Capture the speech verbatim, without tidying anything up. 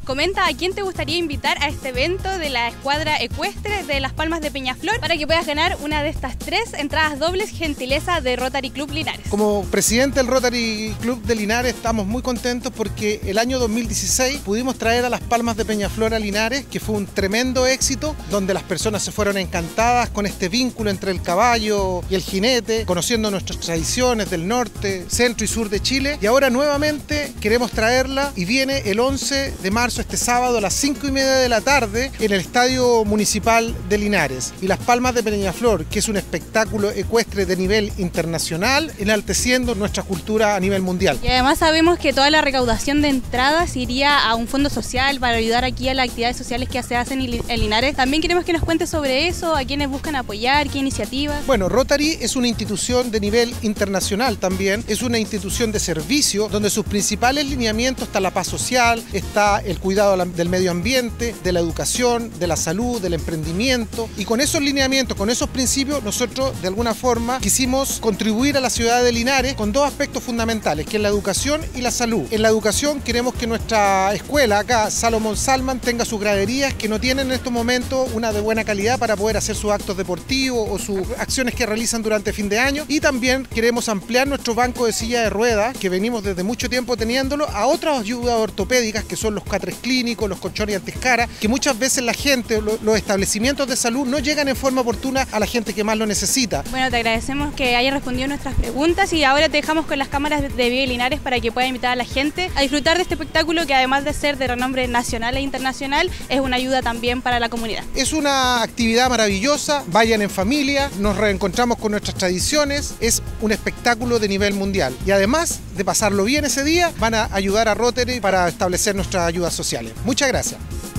comenta a quién te gustaría invitar a este evento de la escuadra ecuestre de Las Palmas de Peñaflor para que puedas ganar una de estas tres entradas dobles, gentileza de Rotary Club Linares. Como presidente del Rotary Club de Linares estamos muy contentos porque el año dos mil dieciséis pudimos traer a Las Palmas de Peñaflor a Linares, que fue un tremendo éxito, donde las personas se fueron encantadas con este vínculo entre el caballo y el jinete, conociendo nuestras tradiciones del norte, centro y sur de Chile, y ahora nuevamente queremos traerla y viene el once de marzo, este sábado a las cinco y media de la tarde en el Estadio Municipal de Linares. Y Las Palmas de Peñaflor, que es un espectáculo ecuestre de nivel internacional, enalteciendo nuestra cultura a nivel mundial. Y además sabemos que toda la recaudación de entradas iría a un fondo social para ayudar aquí a las actividades sociales que se hacen en Linares. También queremos que nos cuentes sobre eso, a quienes buscan apoyar, qué iniciativas. Bueno, Rotary es una institución de nivel internacional también, es una institución de servicio donde sus principales lineamientos está la paz social, está el cuidado del medio ambiente, de la educación, de la salud, del emprendimiento, y con esos lineamientos, con esos principios, nosotros de alguna forma quisimos contribuir a la ciudad de Linares con dos aspectos fundamentales, que es la educación y la salud. En la educación queremos que nuestra escuela acá, Salomón Salman, tenga sus graderías que no tienen en estos momentos una de buena calidad para poder hacer sus actos deportivos o sus acciones que realizan durante fin de año, y también queremos ampliar nuestro banco de silla de ruedas, que venimos desde mucho tiempo teniéndolo, a otras ayudas ortopédicas que son los catres clínicos, los colchones antiscara, que muchas veces la gente, los establecimientos de salud no llegan en forma oportuna a la gente que más lo necesita. Bueno, te agradecemos que hayas respondido nuestras preguntas y ahora te dejamos con las cámaras de Vive Linares para que puedas invitar a la gente a disfrutar de este espectáculo que, además de ser de renombre nacional e internacional, es una ayuda también para la comunidad. Es una actividad maravillosa, vayan en familia, nos reencontramos con nuestras tradiciones, es un espectáculo de nivel mundial y además de pasarlo bien ese día, van a ayudar a Rotary para establecer nuestras ayudas sociales. Muchas gracias.